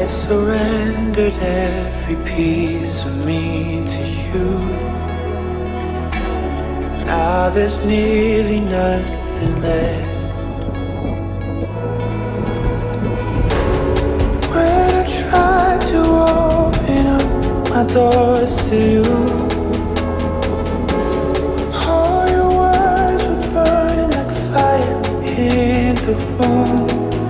surrendered every piece of me to you. Now there's nearly nothing left. When I tried to open up my doors to you, all your words were burning like fire in the room.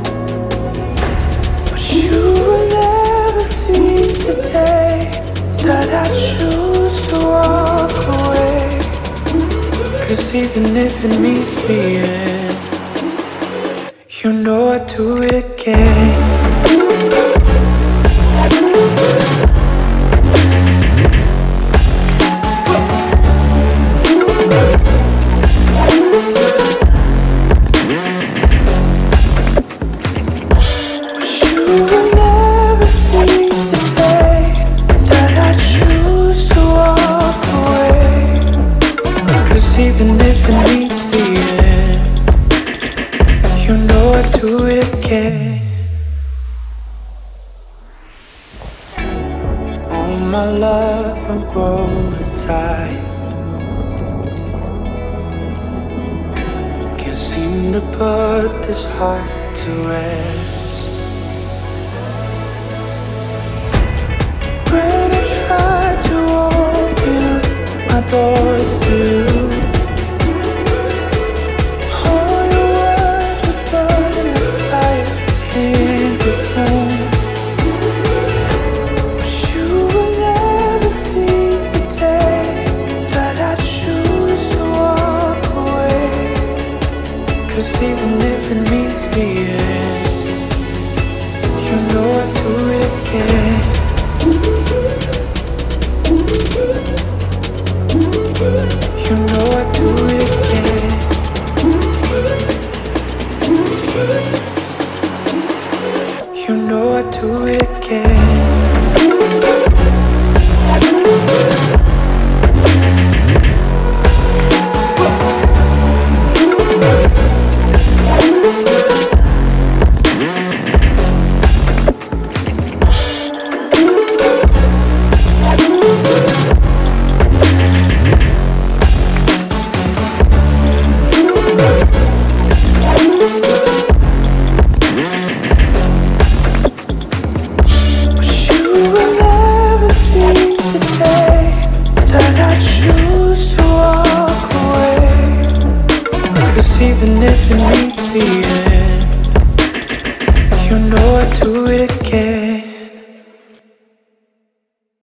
But you will never see the day that I choose to walk away. 'Cause even if it meets the end, you know I'd do it again. Even if it meets the end, you know I'd do it again. Oh my love, I'm growing tired. Can't seem to put this heart to rest. When I try to open up my doors to you, even if it meets the end, you know I'd do it again. You know I'd do it again. You know I'd do it again. Even if it meets the end, you know I'd do it again.